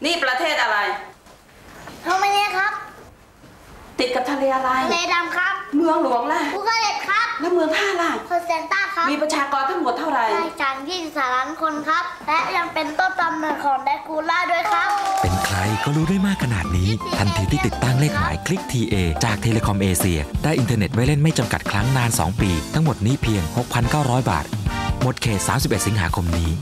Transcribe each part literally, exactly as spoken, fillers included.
นี่ประเทศอะไรโรมาเนียครับติดกับทะเลอะไรทะเลดำครับเมืองหลวงล่ะบูคาเรสต์ครับแล้วเมืองท่าล่ะคอนสแตนตาครับมีประชากรทั้งหมดเท่าไหร่ได้จังยี่สิบสามล้านคนครับและยังเป็นต้นกำเนิดของแดกูล่าด้วยครับเป็นใครก็รู้ได้มากขนาดนี้ทันทีที่ติดตั้งเลขหมายคลิก ที เอ จากเทเลคอมเอเชียได้อินเทอร์เน็ตไว้เล่นไม่จำกัดครั้งนานสองปีทั้งหมดนี้เพียง หกพันเก้าร้อย บาทหมดเขตสามสิบเอ็ดสิงหาคมนี้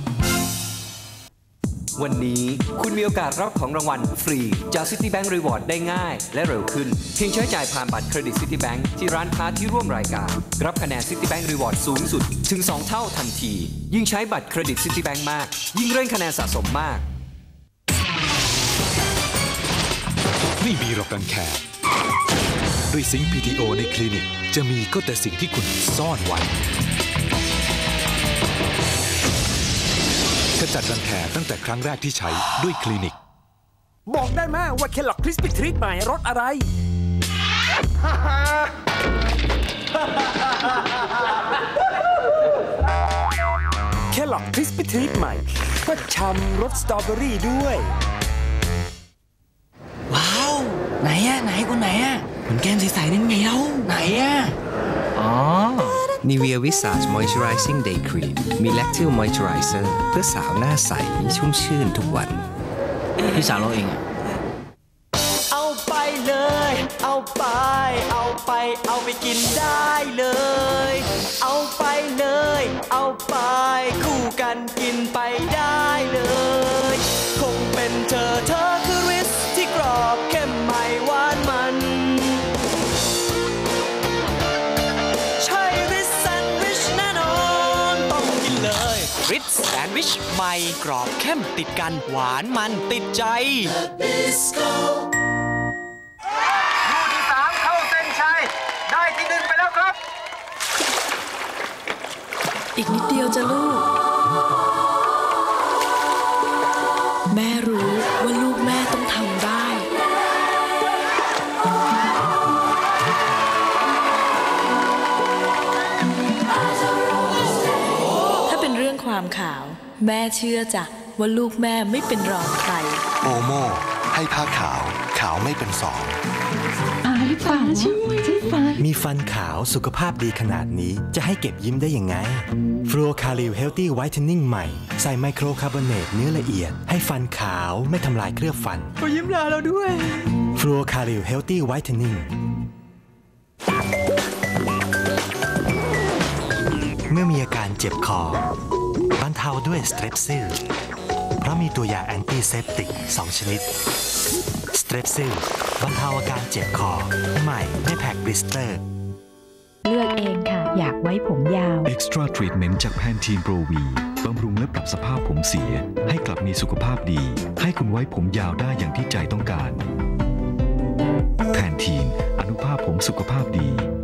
วันนี้คุณมีโอกาสรับของรางวัลฟรีจาก Citibank Reward ได้ง่ายและเร็วขึ้นเพียงใช้จ่ายผ่านบัตรเครดิต Citibank ที่ร้านค้าที่ร่วมรายการรับคะแนน Citibank Reward สูงสุดถึงสองเท่าทันทียิ่งใช้บัตรเครดิต Citibank มากยิ่งเร่งคะแนนสะสมมากไม่มีหรอกรังแคด้วยซิงค์ พี ที โอ ในคลินิกจะมีก็แต่สิ่งที่คุณซ่อนไว้ขจัดรังแคตั้งแต่ครั้งแรกที่ใช้ด้วยคลินิกบอกได้ไหมว่าเคลล็อกคริสปี้ทรีทใหม่รสอะไรเคลล็อกคริสปี้ทรีทใหม่ก็ช่ำรสสตรอเบอรี่ด้วยว้าวไหนอะไหนคนไหนอะเหมือนแก้มใสๆนั่นไงเล่าไหนอะอ๋อ Nivea Visage Moisturizing Day Cream มี Lactile Moisturizer เพื่อสาวหน้าใสชุ่มชื่นทุกวันพี่สาวเราเองอะเอาไปเลยเอาไปเอาไปเอาไปกินได้เลยเอาไปเลยเอาไปคู่กันกินไปได้เลยคงเป็นเธอเธอคือริสที่กรอบเข้มใหม่หวานมันริชแซนด์วิชใหม่กรอบเข้มติดกันหวานมันติดใจคู่ที่สามเข้าเส้นชัยได้ที่หนึ่งไปแล้วครับอีกนิดเดียวจะลูกแม่รู้ว่าลูกแม่ต้องทำได้ความขาวแม่เชื่อจ้ะว่าลูกแม่ไม่เป็นรองใครโอโม่ให้ผ้าขาวขาวไม่เป็นสองอาลิปาช่วยฉันฟันมีฟันขาวสุขภาพดีขนาดนี้จะให้เก็บยิ้มได้ยังไงฟลูออคาริลเฮลตี้ไวท์เทนนิ่งใหม่ใส่ไมโครคาร์บอเนตเนื้อละเอียดให้ฟันขาวไม่ทำลายเคลือบฟันก็ยิ้มลาเราด้วยฟลูออคาริลเฮลตี้ไวท์เทนนิ่งเมื่อมีอาการเจ็บคอบรรเทาด้วยสเตรปซิลเพราะมีตัวยาแอนตี้เซปติกสองชนิดสเตรปซิลบรรเทาอาการเจ็บคอใหม่ไม่แพ็กบลิสเตอร์เลือกเองค่ะอยากไว้ผมยาว Extra Treatment จากแพนทีนโปรวีบำรุงและปรับสภาพผมเสียให้กลับมีสุขภาพดีให้คุณไว้ผมยาวได้อย่างที่ใจต้องการแพนทีนอนุภาพผมสุขภาพดี